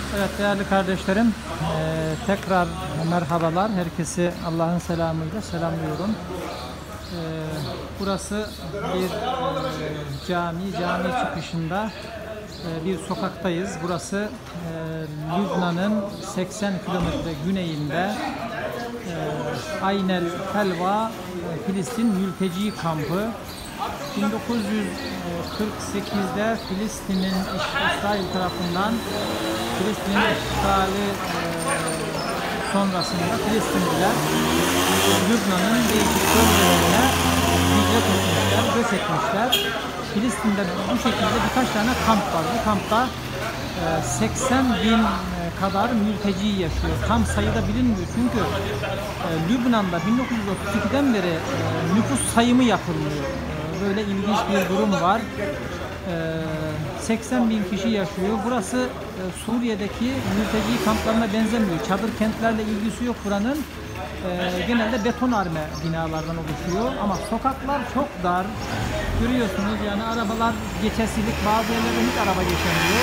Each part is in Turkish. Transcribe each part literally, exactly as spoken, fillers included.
Evet değerli kardeşlerim, eee, tekrar merhabalar. Herkesi Allah'ın selamıyla selamlıyorum. Eee, burası bir eee, cami, cami çıkışında eee, bir sokaktayız. Burası eee, Lübnan'ın seksen kilometre güneyinde eee Aynel Helva eee, Filistin mülteci kampı. bin dokuz yüz kırk sekizde Filistin'in İsrail tarafından Filistin'in işgali e, sonrasında Filistinliler Lübnan'ın değişik bölgelerine hicret etmişler, göç etmişler. Filistin'de bu şekilde birkaç tane kamp var. Bu kampta e, seksen bin kadar mülteci yaşıyor. Tam sayıda bilinmiyor çünkü e, Lübnan'da bin dokuz yüz otuz ikiden beri e, nüfus sayımı yapılmıyor. E, böyle ilginç bir durum var. seksen bin kişi yaşıyor. Burası Suriye'deki mülteci kamplarına benzemiyor. Çadır kentlerle ilgisi yok buranın. Genelde betonarme binalardan oluşuyor. Ama sokaklar çok dar. Görüyorsunuz yani arabalar geçesilik. Bazı yerlerde hiç araba geçemiyor.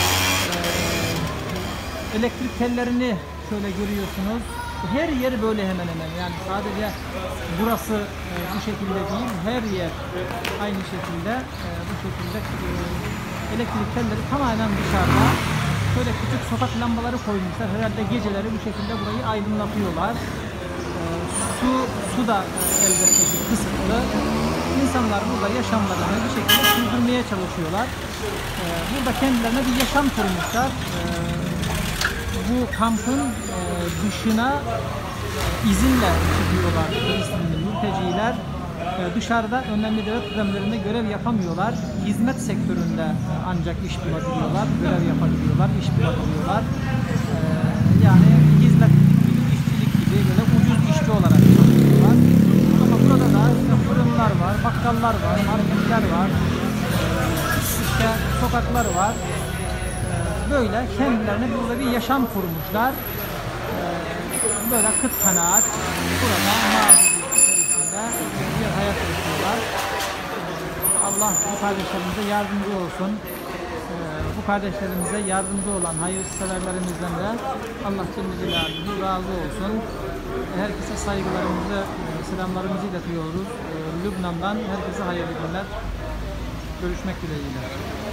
Elektrik tellerini şöyle görüyorsunuz. Her yer böyle hemen hemen. Yani sadece burası e, bu şekilde değil, her yer aynı şekilde e, bu şekilde e, elektrik telleri tamamen dışarıda. Şöyle küçük sokak lambaları koymuşlar. Herhalde geceleri bu şekilde burayı aydınlatıyorlar. E, su su da e, elbette ki kısıtlı. İnsanlar burada yaşamlarını bir şekilde sürdürmeye çalışıyorlar. E, burada kendilerine bir yaşam kurmuşlar. E, Bu kampın e, dışına e, izinle çıkıyorlar Filistinli mülteciler. E, dışarıda önemli devlet kıdemlerinde görev yapamıyorlar. Hizmet sektöründe ancak iş bulabiliyorlar, görev yapabiliyorlar, iş bulabiliyorlar. E, yani hizmetlik gibi, işçilik gibi böyle ucuz işçi olarak çalışıyorlar. Ama burada da işte fırınlar var, bakkallar var, marketler var, e, işte sokaklar var. Böyle kendilerine burada bir yaşam kurmuşlar. Ee, böyle kıt kanaat burada mağduriyet içerisinde bir hayat yaşıyorlar. Ee, Allah bu kardeşlerimize yardımcı olsun. Ee, bu kardeşlerimize yardımcı olan hayırseverlerimizden de Allah Celle Celaluhu razı olsun. Herkese saygılarımızı, selamlarımızı iletiyoruz. Ee, Lübnan'dan herkese hayırlı günler. Görüşmek dileğiyle.